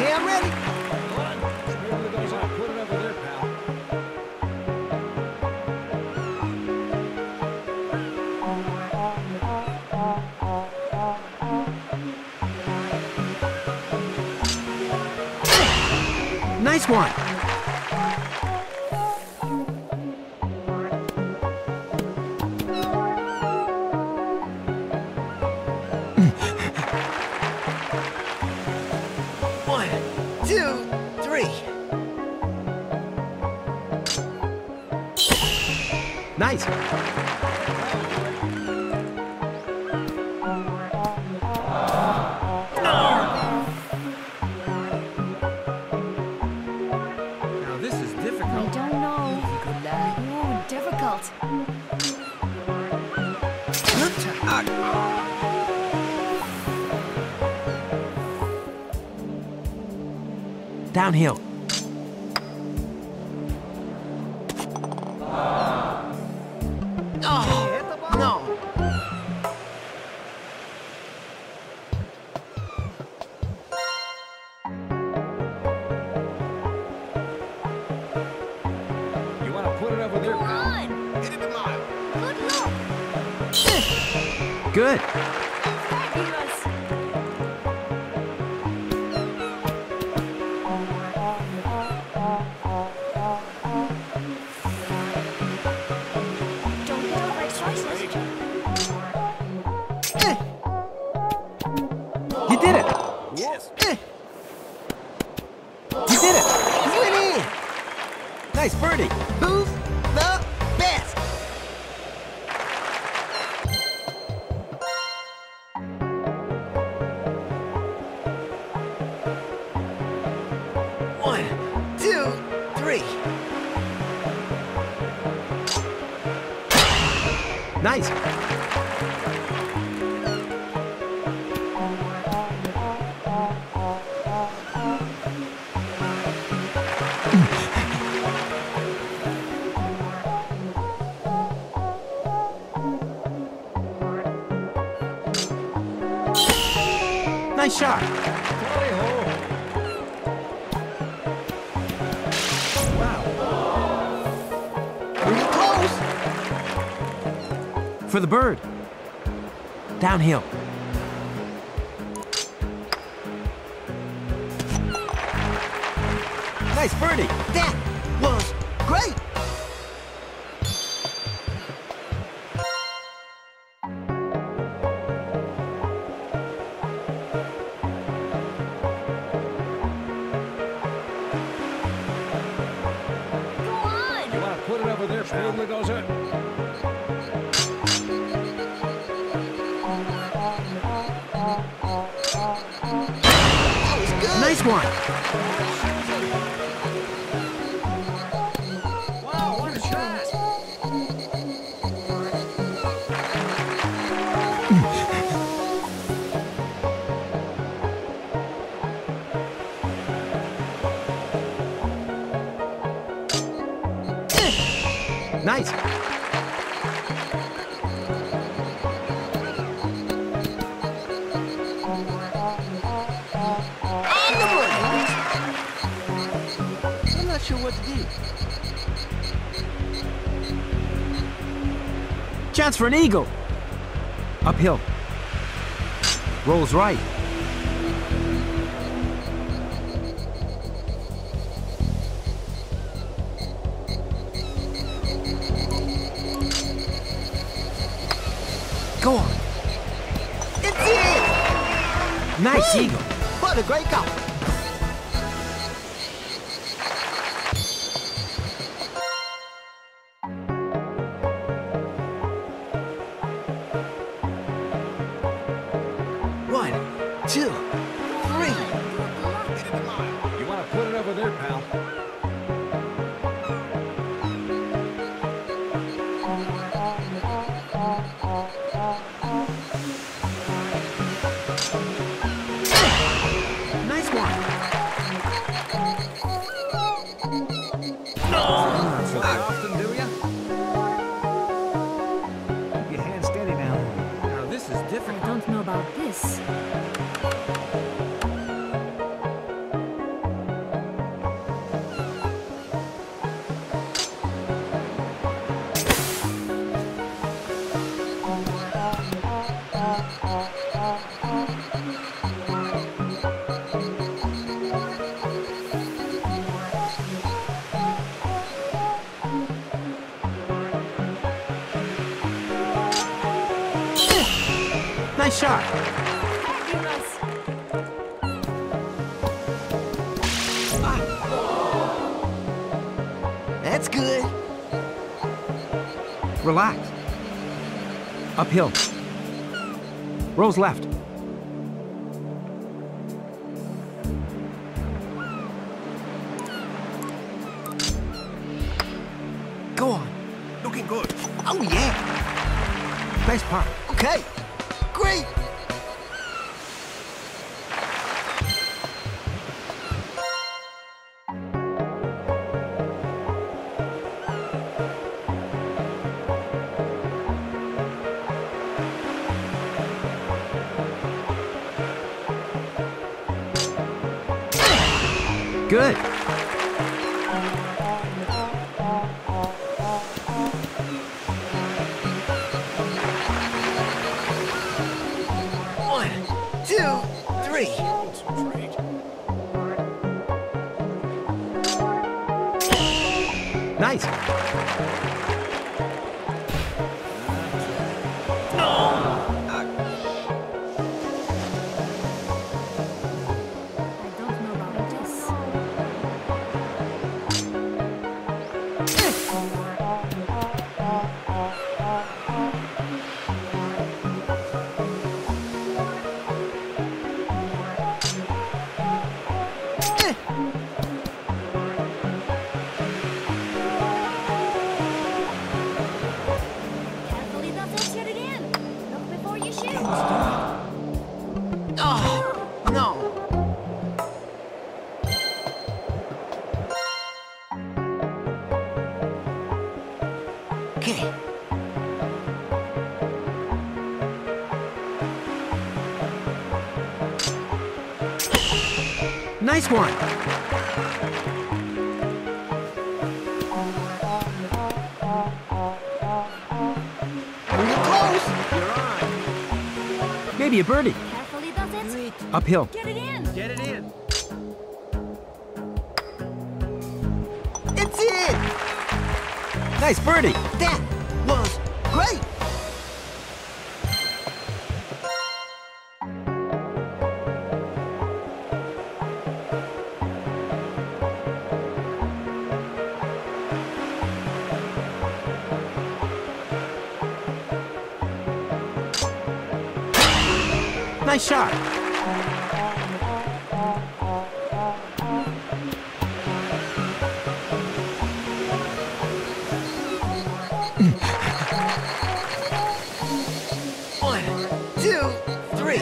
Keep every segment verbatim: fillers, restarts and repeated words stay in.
Okay, I'm ready. Put it over there, pal. Nice one. One, two, three. Nice. Now this is difficult. I don't know. Good lad. Ooh, difficult. Downhill. Oh, no. You want to put it over there, Come pal? on. Hit it a mile. Good luck. Good. Fabulous. Don't get overexcited. You did it. Yes. You did it. You went in. Nice birdie. Who's the best? One, two, three. Nice. Nice shot. Tally ho. Wow. Pretty close. For the bird. Downhill. Nice birdie. That was great. Go on. You want to put it over there, pal? Smoothly goes in. That was good. Nice one. Wow, what a shot. Nice. On the money. I'm not sure what to do. Chance for an eagle. Uphill. Rolls right. Go on. It's in. Nice Woo! eagle. What a great goal. One, two, three. You want to put it over there, pal? Nice one. Not so often, do ya? Keep your hand steady now. Now this is I different. don't know about this. Nice shot. Fabulous. That's good. Relax. Uphill. Rolls left. Go on. Looking good. Oh, yeah. Nice par. Okay. Great. Good. One, two, three. Nice. I don't know about this. Carefully, that's it again. Look before you shoot. Oh, no. Okay. Nice one. You're close. You're on. Maybe a birdie. Carefully, that's it. Uphill. Get it in. Get it in. It's in. Nice birdie. That was great. Nice shot. One, two, three.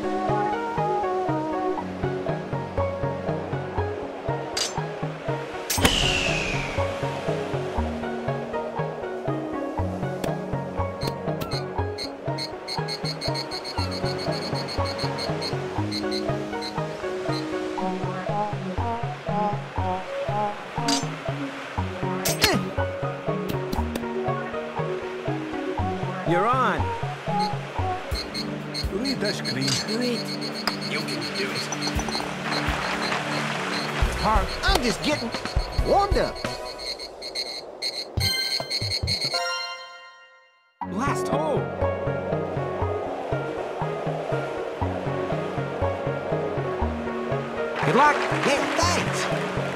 You're on. Read that screen. Great. You can do it. Par. I'm just getting warmed up. Last hole. Good luck. Yeah, thanks.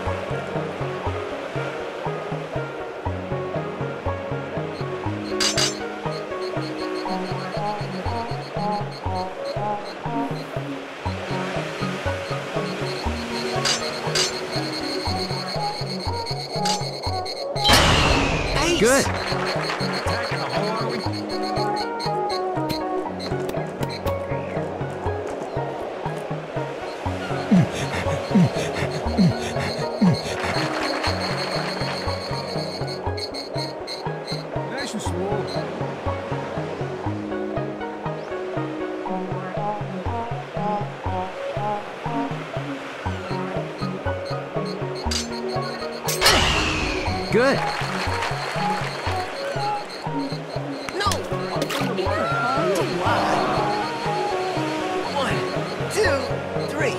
Ace. Good. Attacking the hole, are we? Nice and slow. Good. No. One, two, three.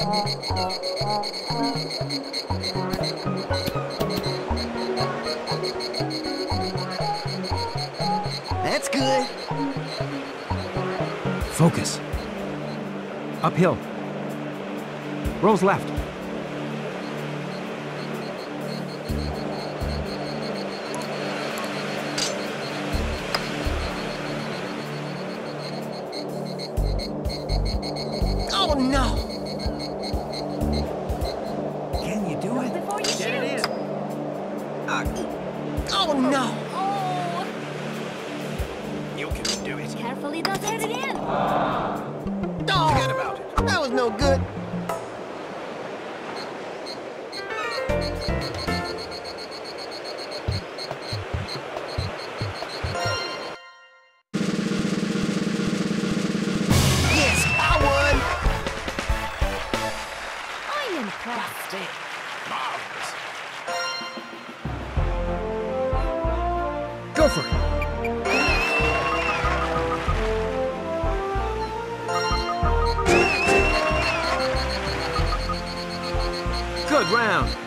That's good. Focus. Uphill. Rolls left. Oh no! Can you do it? Before you Get shoot. it in. Uh, oh no! Oh, You can do it. carefully does hit it in. Oh, Forget about it. that was no good. Yes, I won. I'm impressed. Marvelous. Go for it. Good round.